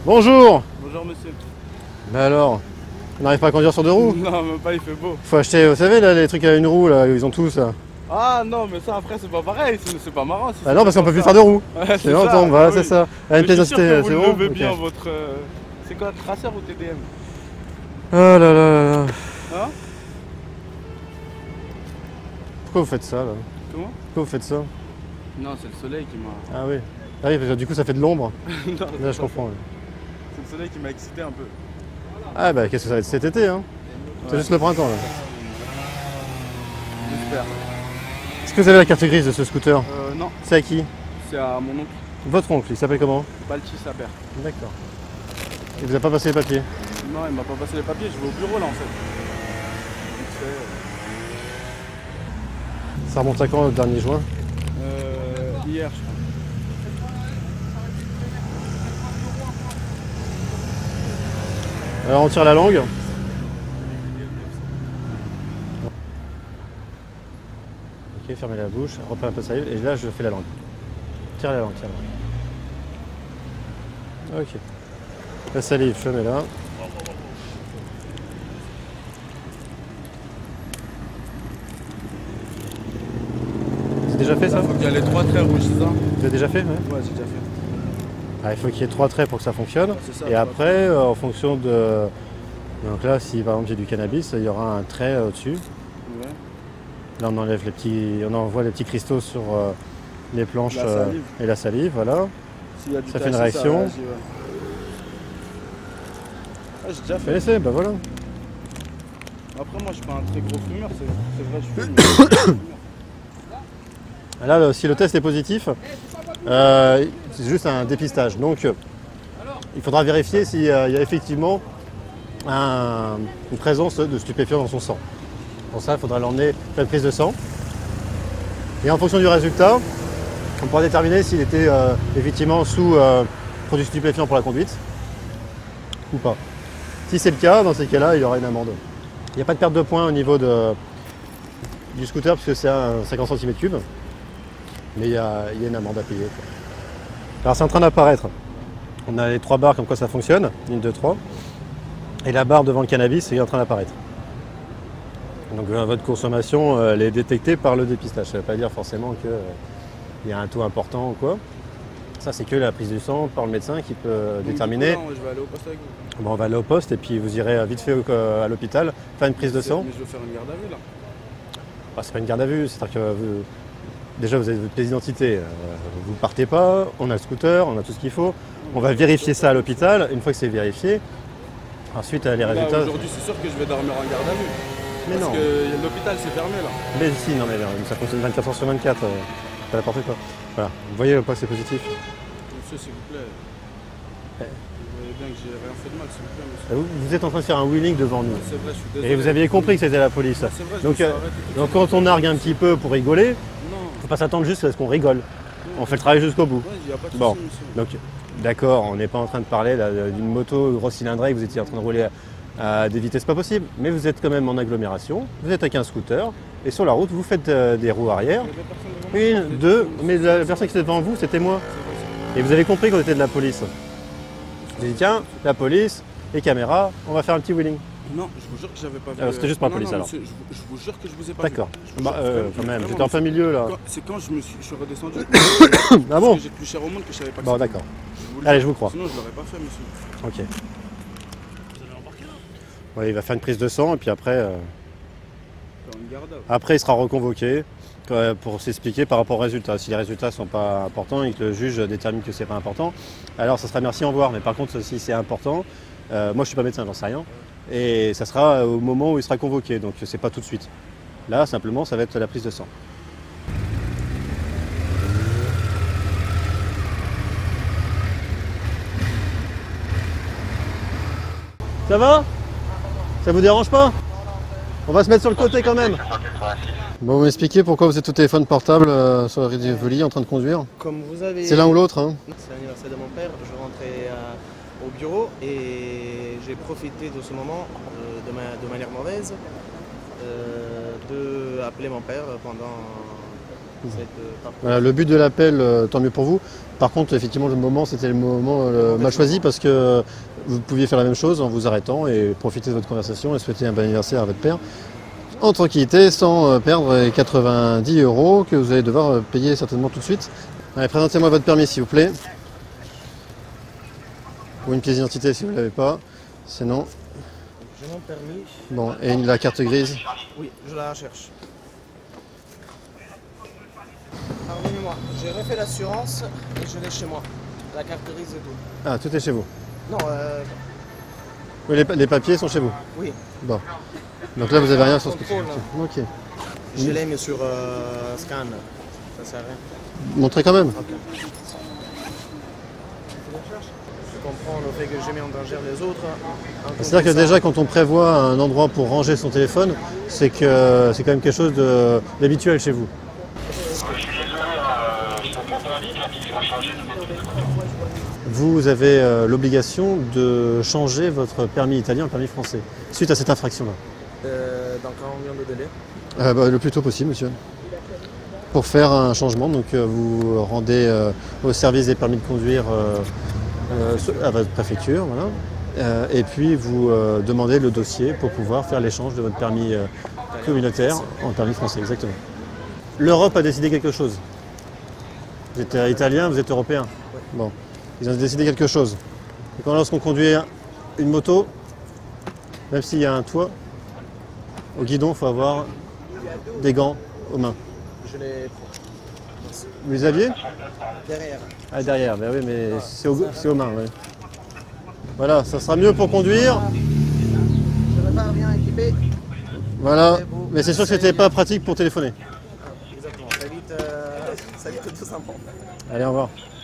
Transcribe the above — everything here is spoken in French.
Bonjour. Bonjour monsieur. Mais alors, on n'arrive pas à conduire sur deux roues? Non, même pas, il fait beau. Faut acheter, vous savez, là, les trucs à une roue, là, ils ont tous. Ah non, mais ça après c'est pas pareil, c'est pas marrant. Si Ah non, parce qu'on peut plus faire deux roues. Ouais, C'est longtemps, voilà, c'est ça. Là, une pièce Je suis sûr d'acité, que c'est vous bon? levez Ok. bien votre... C'est quoi, Tracer ou TDM? Oh là là là là. Hein? Pourquoi vous faites ça, là? Comment? Pourquoi vous faites ça? Non, c'est le soleil qui m'a... Ah oui. Ah oui, parce que du coup, ça fait de l'ombre. Non, Là, je comprends. Ouais. c'est le soleil qui m'a excité un peu. Ah bah, qu'est-ce que ça va être cet été, hein? C'est Ouais. juste le printemps, là. J'espère. Est-ce que vous avez la carte grise de ce scooter? Non, C'est à qui? c'est à mon oncle, Votre oncle, il s'appelle comment? Balchi Saber. D'accord. Il vous a pas passé les papiers? Non, il m'a pas passé les papiers, je vais au bureau là en fait. Vite fait, Ça remonte à quand, le dernier juin? hier je crois. Alors, on tire la langue. Ok, fermez la bouche, reprenez un peu de salive, et là, je fais la langue. Tire la langue, tire la langue. Ok. La salive, je mets là. C'est déjà fait ça? Faut qu'il y ait les 3 traits rouges, c'est ça? Vous avez déjà fait? Ouais. Ouais, j'ai déjà fait. Ah, il faut qu'il y ait 3 traits pour que ça fonctionne. C'est ça, Et trois après, en fonction de... Donc là, si par exemple j'ai du cannabis, il y aura un trait au-dessus. Ouais. Là, on enlève les petits... On envoie les petits cristaux sur les planches La salive. et la salive, voilà. S'il y a du Ça fait une THC, réaction. réagit, ouais. Ah, j'ai déjà fait. Fais l'essai, bah voilà. Après, moi, je suis pas un très gros fumeur, c'est vrai, je fume. Mais je suis pas un fumeur. Là, si le test est positif, c'est juste un dépistage. Donc, il faudra vérifier s'il y a effectivement une présence de stupéfiants dans son sang. Pour ça, il faudra l'emmener faire une prise de sang. Et en fonction du résultat, on pourra déterminer s'il était effectivement sous produit stupéfiant pour la conduite ou pas. Si c'est le cas, dans ces cas-là, il y aura une amende. Il n'y a pas de perte de points au niveau du scooter parce que c'est un 50 cm3. Mais il y a une amende à payer, quoi. Alors c'est en train d'apparaître. On a les 3 barres comme quoi ça fonctionne, 1, 2, 3. Et la barre devant le cannabis est en train d'apparaître. Donc votre consommation elle est détectée par le dépistage. Ça ne veut pas dire forcément qu'il y a un taux important ou quoi. Ça c'est que la prise du sang par le médecin qui peut déterminer. Donc, du coup, là, je vais aller au poste avec vous. Bon, on va aller au poste et puis vous irez vite fait à l'hôpital faire une prise de sang. Mais je vais faire une garde à vue là. Ah, c'est pas une garde à vue, c'est-à-dire que déjà vous avez votre pièce d'identité, vous partez pas, on a le scooter, on a tout ce qu'il faut. On va vérifier ça à l'hôpital, une fois que c'est vérifié, ensuite les Là, résultats... aujourd'hui, c'est sûr que je vais dormir en garde à vue. Mais Parce non, que l'hôpital c'est fermé là. mais si, non mais ça fonctionne 24 heures sur 24, c'est n'importe quoi. Voilà, vous voyez le poids c'est positif. Monsieur, s'il vous plaît. Ouais. Vous voyez bien que j'ai rien fait de mal, s'il vous plaît, monsieur. Vous êtes en train de faire un wheeling devant nous. C'est vrai, je suis désolé. Et vous aviez compris que c'était la police. C'est vrai, je Donc, me suis arrêté tout de donc suite. quand on nargue un petit peu pour rigoler, Non, faut pas s'attendre juste à ce qu'on rigole. On fait le travail jusqu'au bout. ouais, il n'y a pas de Bon, souci, monsieur. donc d'accord, on n'est pas en train de parler là, d'une moto grosse cylindrée que vous étiez en train de rouler à des vitesses pas possibles, mais vous êtes quand même en agglomération, vous êtes avec un scooter, et sur la route vous faites des roues arrière. Il y avait personne devant moi. Une, deux, mais la personne qui était devant vous, c'était moi. Et vous avez compris qu'on était de la police. Je vous ai dit tiens, la police, les caméras, on va faire un petit wheeling. Non, je vous jure que j'avais pas vu. Alors, c'était juste pour la Non, police, non, alors. monsieur, je vous jure que je vous ai pas D'accord. vu. Je vous Bah, jure, vraiment, quand même, vraiment, j'étais en plein milieu là. C'est quand je suis redescendu. Ah bon? Parce que j'ai plus cher au monde que je savais pas que Bon c'était. d'accord. vous le Allez, jure. je vous crois. Sinon, je l'aurais pas fait, monsieur. Ok. Ouais, il va faire une prise de sang et puis après, Faire une garde à vue. après il sera reconvoqué pour s'expliquer par rapport aux résultats. Si les résultats ne sont pas importants et que le juge détermine que c'est pas important, alors ça sera merci, au revoir. Mais par contre, si c'est important, moi je suis pas médecin, j'en sais rien. Et ça sera au moment où il sera convoqué, donc c'est pas tout de suite. Là, simplement, ça va être la prise de sang. Ça va? Ça vous dérange pas? On va se mettre sur le côté quand même. Bon, vous m'expliquez pourquoi vous êtes au téléphone portable sur le Rivoli en train de conduire? Comme vous avez... C'est l'un ou l'autre, hein? C'est l'anniversaire de mon père, je rentrais au bureau et j'ai profité de ce moment de manière mauvaise de appeler mon père pendant Voilà, le but de l'appel, tant mieux pour vous. Par contre, effectivement, le moment, c'était le moment mal choisi parce que vous pouviez faire la même chose en vous arrêtant et profiter de votre conversation et souhaiter un bon anniversaire à votre père en tranquillité sans perdre les 90 € que vous allez devoir payer certainement tout de suite. Allez, présentez-moi votre permis s'il vous plaît. Ou une pièce d'identité si vous ne l'avez pas. Sinon, J'ai mon permis. bon, et la carte grise. Oui, je la cherche. Pardonnez-moi, j'ai refait l'assurance et je l'ai chez moi. La carte grise et tout. Ah, tout est chez vous. Non, Oui, les papiers sont chez vous. oui, Bon. Donc là, vous avez rien sur ce que Contrôle. Ok. je l'ai mis sur scan. Ça sert à rien. Montrez quand même. Ok. Je comprends le fait que j'ai mis en danger les autres. C'est-à-dire que déjà, quand on prévoit un endroit pour ranger son téléphone, c'est que c'est quand même quelque chose d'habituel chez vous. Vous avez l'obligation de changer votre permis italien en permis français, suite à cette infraction-là. Dans combien de délai? Le plus tôt possible, monsieur. Pour faire un changement, donc vous rendez au service des permis de conduire à votre préfecture, voilà. Et puis vous demandez le dossier pour pouvoir faire l'échange de votre permis communautaire en permis français, exactement. L'Europe a décidé quelque chose. Vous êtes italien, vous êtes européen. Bon, ils ont décidé quelque chose. Et quand lorsqu'on conduit une moto, même s'il y a un toit, au guidon, il faut avoir des gants aux mains. Je l'ai pris. Merci. Vous les aviez? Derrière. Ah, derrière, ben oui, mais c'est aux mains. Ouais. Voilà, ça sera mieux pour conduire. Je repars bien équipé. Voilà, mais c'est sûr que c'était pas pratique pour téléphoner. Exactement, ça évite tout simplement. Allez, au revoir.